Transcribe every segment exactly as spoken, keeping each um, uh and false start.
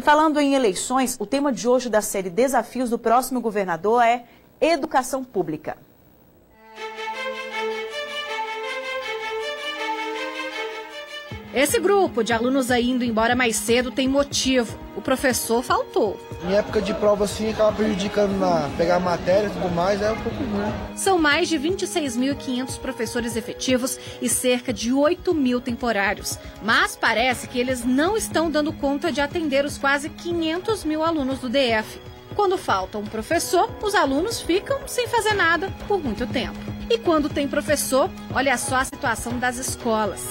E falando em eleições, o tema de hoje da série Desafios do Próximo Governador é Educação Pública. Esse grupo de alunos aí indo embora mais cedo tem motivo. O professor faltou. Em época de prova, assim, acaba prejudicando na pegar matéria e tudo mais, é um pouco ruim. São mais de vinte e seis mil e quinhentos professores efetivos e cerca de oito mil temporários. Mas parece que eles não estão dando conta de atender os quase quinhentos mil alunos do D F. Quando falta um professor, os alunos ficam sem fazer nada por muito tempo. E quando tem professor, olha só a situação das escolas.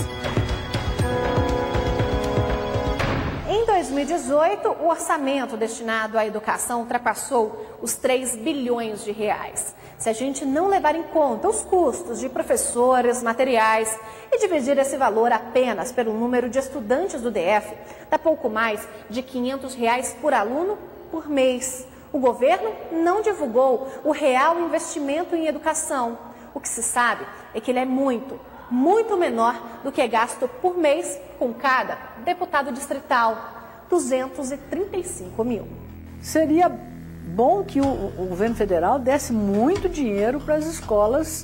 Em dois mil e dezoito, o orçamento destinado à educação ultrapassou os três bilhões de reais. Se a gente não levar em conta os custos de professores, materiais e dividir esse valor apenas pelo número de estudantes do D F, dá pouco mais de quinhentos reais por aluno por mês. O governo não divulgou o real investimento em educação. O que se sabe é que ele é muito, muito menor do que é gasto por mês com cada deputado distrital, duzentos e trinta e cinco mil. Seria bom que o, o governo federal desse muito dinheiro para as escolas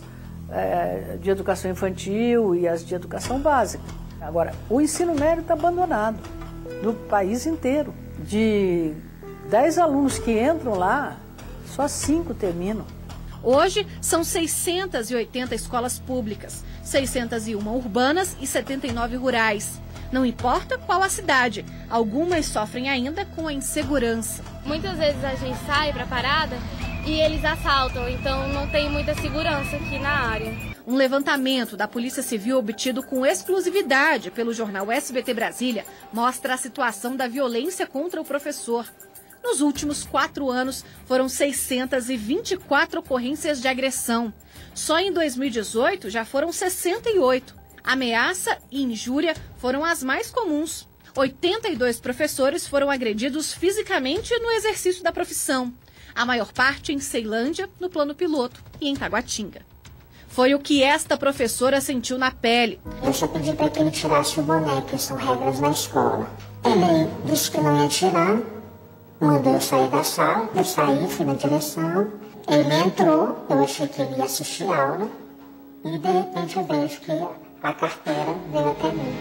é, de educação infantil e as de educação básica. Agora, o ensino médio está abandonado no país inteiro. De dez alunos que entram lá, só cinco terminam. Hoje, são seiscentas e oitenta escolas públicas, seiscentas e uma urbanas e setenta e nove rurais. Não importa qual a cidade, algumas sofrem ainda com a insegurança. Muitas vezes a gente sai para a parada e eles assaltam, então não tem muita segurança aqui na área. Um levantamento da Polícia Civil obtido com exclusividade pelo jornal S B T Brasília mostra a situação da violência contra o professor. Nos últimos quatro anos, foram seiscentas e vinte e quatro ocorrências de agressão. Só em dois mil e dezoito, já foram sessenta e oito. Ameaça e injúria foram as mais comuns. oitenta e dois professores foram agredidos fisicamente no exercício da profissão. A maior parte em Ceilândia, no Plano Piloto, e em Taguatinga. Foi o que esta professora sentiu na pele. Eu só pedi para que ele tirasse o boné, que são regras na escola. Ele disse que não ia tirar. Mandou eu sair da sala, eu saí, fui na direção. Ele entrou, eu achei que ele ia assistir a aula. E de repente eu vejo que a carteira veio até mim.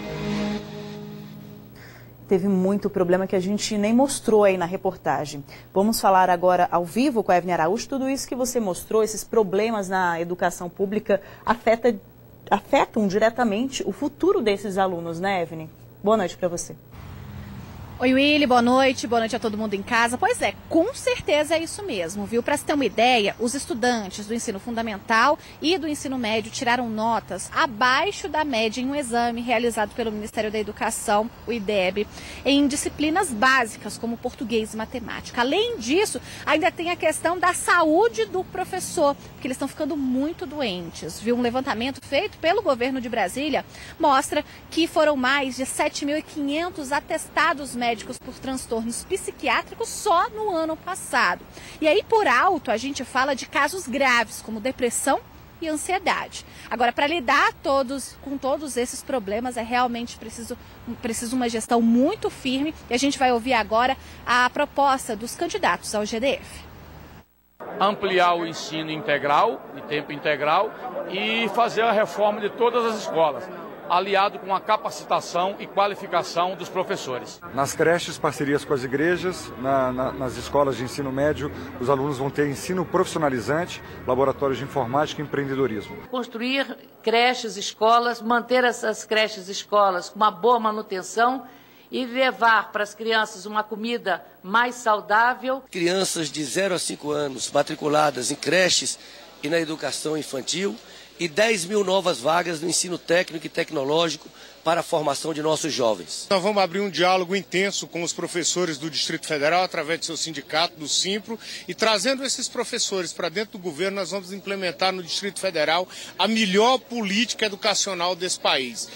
Teve muito problema que a gente nem mostrou aí na reportagem. Vamos falar agora ao vivo com a Evelyn Araújo. Tudo isso que você mostrou, esses problemas na educação pública, afeta, afetam diretamente o futuro desses alunos, né, Evelyn? Boa noite para você. Oi, Willy, boa noite, boa noite a todo mundo em casa. Pois é, com certeza é isso mesmo, viu? Para se ter uma ideia, os estudantes do ensino fundamental e do ensino médio tiraram notas abaixo da média em um exame realizado pelo Ministério da Educação, o I D E B, em disciplinas básicas como português e matemática. Além disso, ainda tem a questão da saúde do professor, porque eles estão ficando muito doentes, viu? Um levantamento feito pelo governo de Brasília mostra que foram mais de sete mil e quinhentos atestados médicos médicos por transtornos psiquiátricos só no ano passado. E aí, por alto, a gente fala de casos graves, como depressão e ansiedade. Agora, para lidar todos, com todos esses problemas, é realmente preciso, preciso uma gestão muito firme. E a gente vai ouvir agora a proposta dos candidatos ao G D F. Ampliar o ensino integral, de tempo integral, e fazer a reforma de todas as escolas, aliado com a capacitação e qualificação dos professores. Nas creches, parcerias com as igrejas, na, na, nas escolas de ensino médio, os alunos vão ter ensino profissionalizante, laboratórios de informática e empreendedorismo. Construir creches, escolas, manter essas creches, escolas com uma boa manutenção e levar para as crianças uma comida mais saudável. Crianças de zero a cinco anos matriculadas em creches e na educação infantil, e dez mil novas vagas no ensino técnico e tecnológico para a formação de nossos jovens. Nós vamos abrir um diálogo intenso com os professores do Distrito Federal, através do seu sindicato, do Simpro, e trazendo esses professores para dentro do governo, nós vamos implementar no Distrito Federal a melhor política educacional desse país.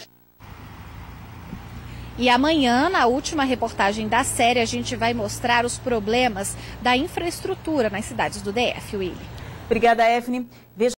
E amanhã, na última reportagem da série, a gente vai mostrar os problemas da infraestrutura nas cidades do D F, Willy. Obrigada, Evelyn. Veja